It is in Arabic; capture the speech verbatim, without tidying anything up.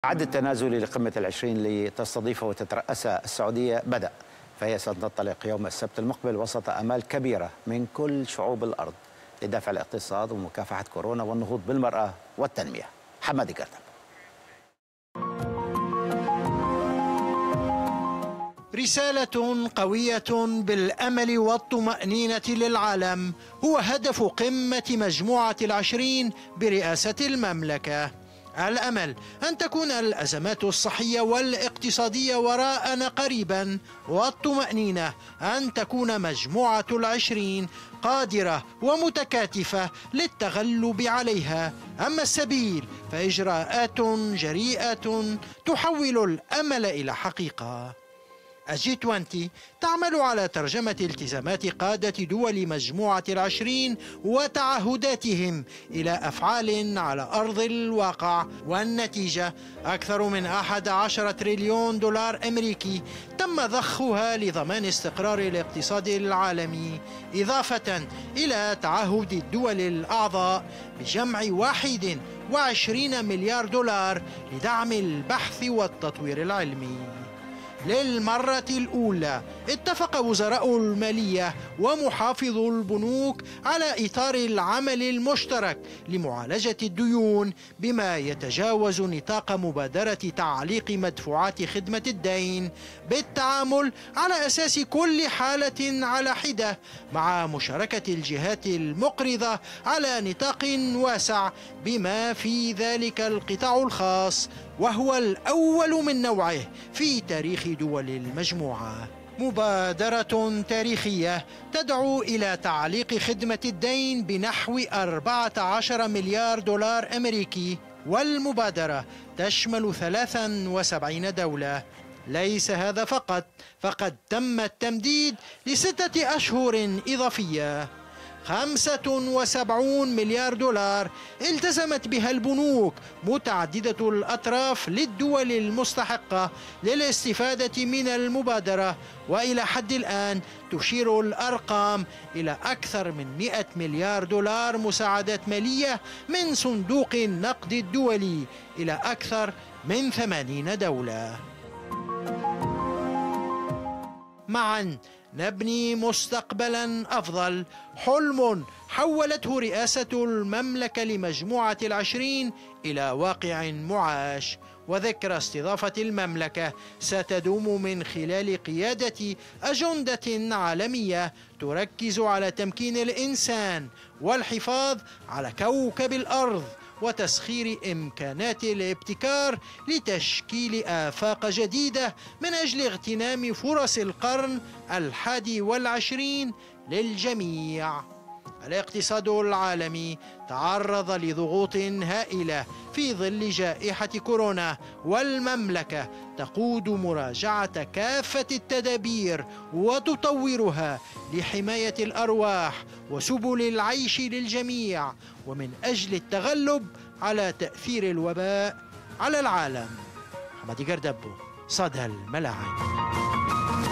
العد التنازلي لقمة العشرين لتستضيفه وتترأسها السعودية بدأ، فهي ستنطلق يوم السبت المقبل وسط آمال كبيرة من كل شعوب الأرض لدفع الاقتصاد ومكافحة كورونا والنهوض بالمرأة والتنمية. حمادي قردب. رسالة قوية بالأمل والطمأنينة للعالم هو هدف قمة مجموعة العشرين برئاسة المملكة. الأمل أن تكون الأزمات الصحية والاقتصادية وراءنا قريبا، والطمأنينة أن تكون مجموعة العشرين قادرة ومتكاتفة للتغلب عليها. أما السبيل فإجراءات جريئة تحول الأمل إلى حقيقة. الجي عشرين تعمل على ترجمة التزامات قادة دول مجموعة العشرين وتعهداتهم إلى أفعال على أرض الواقع، والنتيجة أكثر من أحد عشر تريليون دولار أمريكي تم ضخها لضمان استقرار الاقتصاد العالمي، إضافة إلى تعهد الدول الأعضاء بجمع واحد وعشرين مليار دولار لدعم البحث والتطوير العلمي. للمرة الأولى اتفق وزراء المالية ومحافظ البنوك على إطار العمل المشترك لمعالجة الديون بما يتجاوز نطاق مبادرة تعليق مدفوعات خدمة الدين بالتعامل على أساس كل حالة على حدة، مع مشاركة الجهات المقرضة على نطاق واسع بما في ذلك القطاع الخاص، وهو الأول من نوعه في تاريخ دول المجموعة. مبادرة تاريخية تدعو إلى تعليق خدمة الدين بنحو أربعة عشر مليار دولار أمريكي، والمبادرة تشمل ثلاثا وسبعين دولة. ليس هذا فقط، فقد تم التمديد لستة أشهر إضافية. خمسة وسبعين مليار دولار التزمت بها البنوك متعددة الأطراف للدول المستحقة للاستفادة من المبادرة، وإلى حد الآن تشير الأرقام إلى أكثر من مئة مليار دولار مساعدات مالية من صندوق النقد الدولي إلى أكثر من ثمانين دولة. معا نبني مستقبلا أفضل، حلم حولته رئاسة المملكة لمجموعة العشرين إلى واقع معاش، وذكرى استضافة المملكة ستدوم من خلال قيادة أجندة عالمية تركز على تمكين الإنسان والحفاظ على كوكب الأرض وتسخير إمكانات الابتكار لتشكيل آفاق جديدة من أجل اغتنام فرص القرن الحادي والعشرين للجميع. الاقتصاد العالمي تعرض لضغوط هائلة في ظل جائحة كورونا، والمملكة تقود مراجعة كافة التدابير وتطورها لحماية الأرواح وسبل العيش للجميع، ومن أجل التغلب على تأثير الوباء على العالم. حمادي قردب، صدى الملاعب.